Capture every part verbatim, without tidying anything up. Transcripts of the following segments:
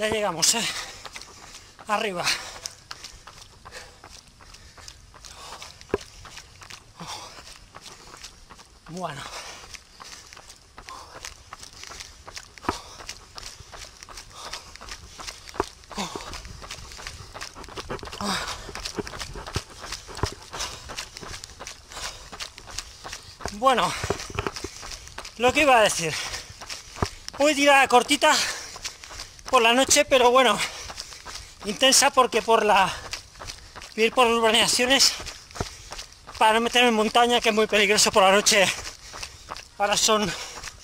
Ya llegamos, ¿eh? Arriba. Bueno. Bueno, lo que iba a decir. Hoy tirada cortita por la noche, pero bueno, intensa porque por la ir por urbanizaciones para no meterme en montaña, que es muy peligroso por la noche. Ahora son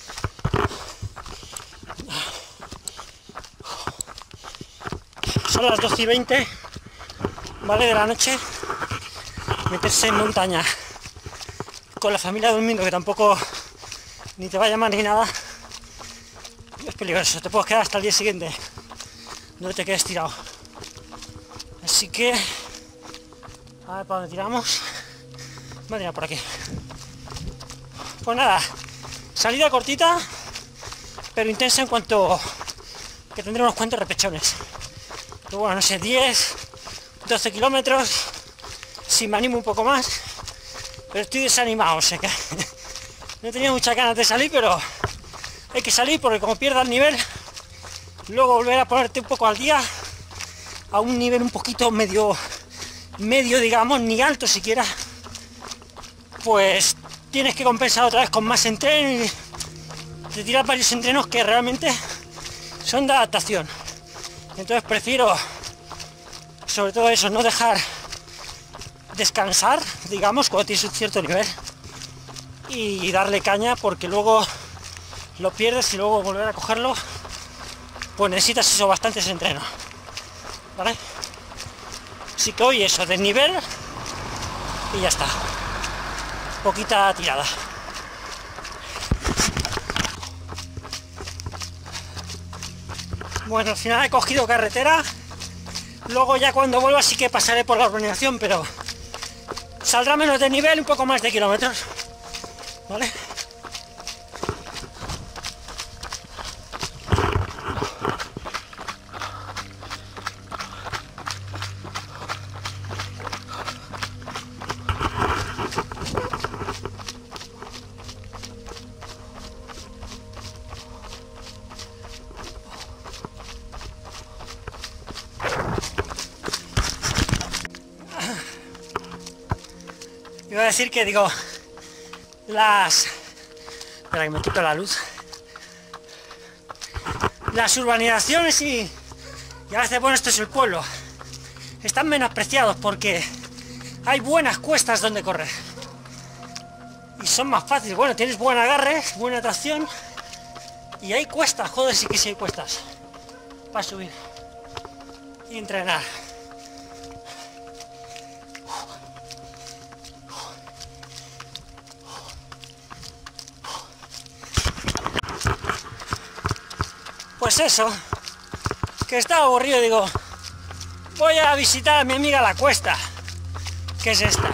son las doce y veinte, vale, de la noche. Meterse en montaña con la familia durmiendo, que tampoco ni te va a llamar ni nada, es peligroso. Te puedes quedar hasta el día siguiente, no te quedes tirado. Así que a ver para dónde tiramos. Voy a tirar por aquí. Pues nada, salida cortita pero intensa, en cuanto que tendré unos cuantos repechones. Pero bueno, no sé, diez, doce kilómetros, si me animo un poco más, pero estoy desanimado, o sea que no tenía muchas ganas de salir, pero hay que salir porque como pierdas el nivel, luego volver a ponerte un poco al día, a un nivel un poquito medio, medio digamos, ni alto siquiera, pues tienes que compensar otra vez con más entreno y te tiras varios entrenos que realmente son de adaptación. Entonces prefiero, sobre todo eso, no dejar descansar, digamos, cuando tienes un cierto nivel, y darle caña, porque luego lo pierdes y luego volver a cogerlo, pues necesitas eso, bastantes entrenos, ¿vale? Así que hoy eso, de nivel y ya está. Poquita tirada. Bueno, al final he cogido carretera. Luego ya cuando vuelva sí que pasaré por la urbanización, pero saldrá menos de nivel, un poco más de kilómetros, ¿vale? Iba a decir que, digo, las... Espera que me quito la luz. Las urbanizaciones y... Y a veces, bueno, esto es el pueblo. Están menospreciados porque hay buenas cuestas donde correr. Y son más fáciles. Bueno, tienes buen agarre, buena tracción. Y hay cuestas, joder, sí que sí hay cuestas. Para subir. Y entrenar. Pues eso, que estaba aburrido, digo, voy a visitar a mi amiga La Cuesta, que es esta.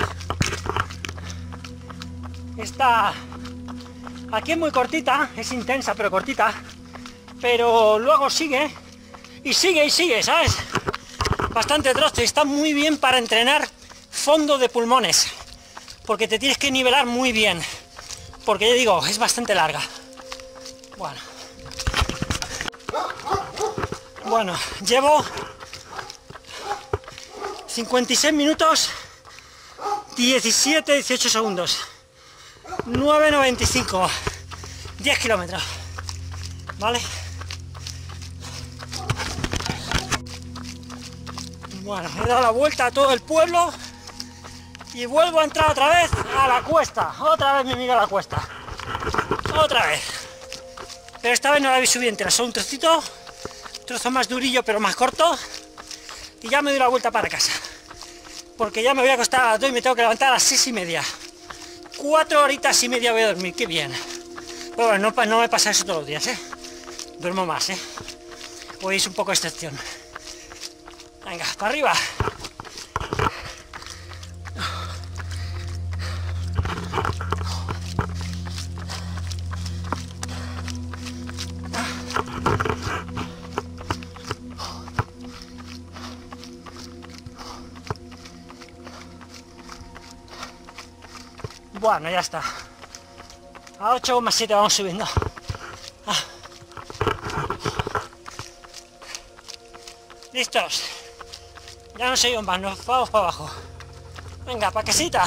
Está aquí, es muy cortita, es intensa pero cortita, pero luego sigue, y sigue y sigue, ¿sabes? Bastante trozo, y está muy bien para entrenar fondo de pulmones, porque te tienes que nivelar muy bien, porque ya digo, es bastante larga. Bueno. Bueno, llevo cincuenta y seis minutos, diecisiete, dieciocho segundos, nueve noventa y cinco, diez kilómetros, ¿vale? Bueno, he dado la vuelta a todo el pueblo y vuelvo a entrar otra vez a La Cuesta, otra vez mi amiga La Cuesta, otra vez, pero esta vez no la vi subir entera, solo un trocito. Trozo más durillo pero más corto, y ya me doy la vuelta para casa, porque ya me voy a acostar a las dos y me tengo que levantar a las seis y media. Cuatro horitas y media voy a dormir, qué bien. Pero bueno, no, no me pasa eso todos los días, ¿eh? Duermo más, ¿eh? Hoy es un poco excepción. Venga, para arriba. Bueno, ya está. A ocho coma siete vamos subiendo. Ah. ¿Listos? Ya no seguimos más, nos vamos para abajo. Venga, pa' casita.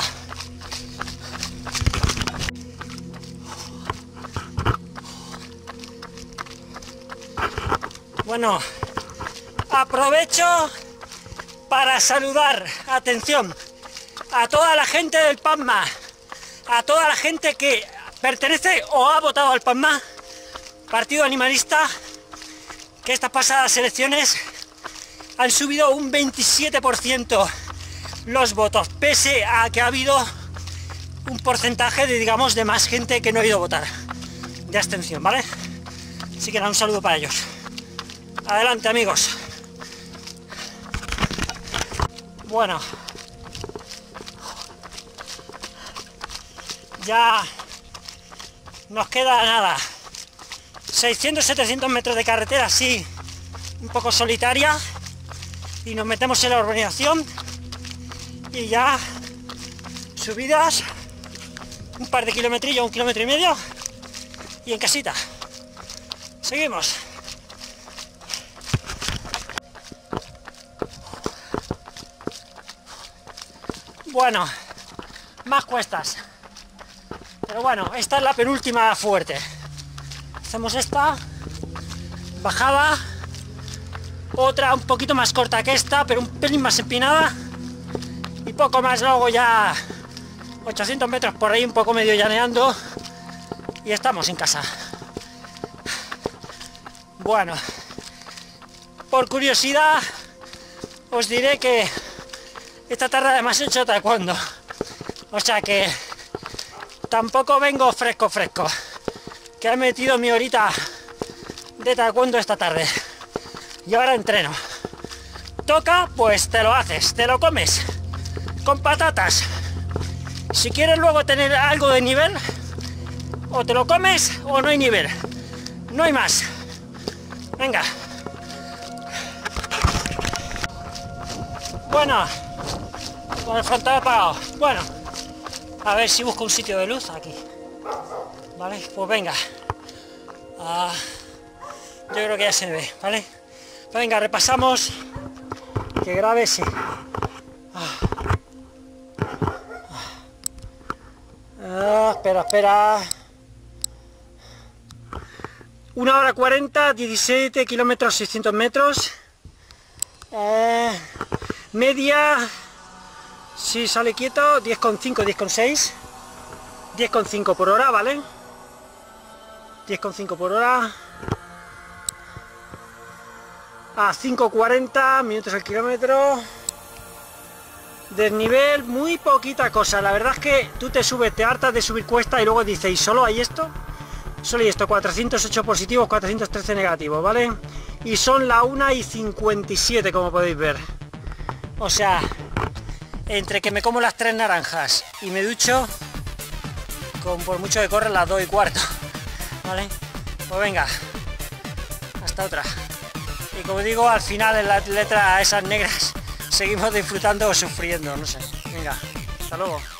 Bueno, aprovecho para saludar, atención, a toda la gente del PASMA, a toda la gente que pertenece o ha votado al PASMA, Partido Animalista, que estas pasadas elecciones han subido un veintisiete por ciento los votos, pese a que ha habido un porcentaje de, digamos, de más gente que no ha ido a votar, de abstención, ¿vale? Así que nada, un saludo para ellos. Adelante, amigos. Bueno, ya nos queda nada, seiscientos setecientos metros de carretera así, un poco solitaria, y nos metemos en la urbanización y ya subidas, un par de kilometrillos, un kilómetro y medio, y en casita. Seguimos. Bueno, más cuestas, pero bueno, esta es la penúltima fuerte. Hacemos esta, bajada, otra un poquito más corta que esta, pero un pelín más empinada, y poco más, luego ya ochocientos metros por ahí, un poco medio llaneando, y estamos en casa. Bueno, por curiosidad os diré que esta tarde además he hecho taekwondo, o sea que tampoco vengo fresco fresco, que he metido mi horita de taekwondo esta tarde y ahora entreno. Toca, pues te lo haces, te lo comes con patatas. Si quieres luego tener algo de nivel, o te lo comes o no hay nivel, no hay más. Venga. Bueno, con el frontal apagado. Bueno, a ver si busco un sitio de luz aquí. Vale, pues venga. Ah, yo creo que ya se ve, ¿vale? Pues venga, repasamos. Que grave sí. Ah. Ah, espera, espera. Una hora cuarenta, diecisiete kilómetros, seiscientos metros. Eh, media, si sale quieto, diez coma cinco, diez coma seis. diez coma cinco por hora, ¿vale? diez coma cinco por hora. A cinco cuarenta minutos al kilómetro. Desnivel, muy poquita cosa. La verdad es que tú te subes, te hartas de subir cuesta y luego dices, ¿y solo hay esto? Solo hay esto, cuatrocientos ocho positivos, cuatrocientos trece negativos, ¿vale? Y son la una y cincuenta y siete, como podéis ver. O sea, entre que me como las tres naranjas y me ducho, con por mucho que corre las dos y cuarto, ¿vale? Pues venga, hasta otra. Y como digo, al final en las letras esas negras seguimos disfrutando o sufriendo, no sé. Venga, hasta luego.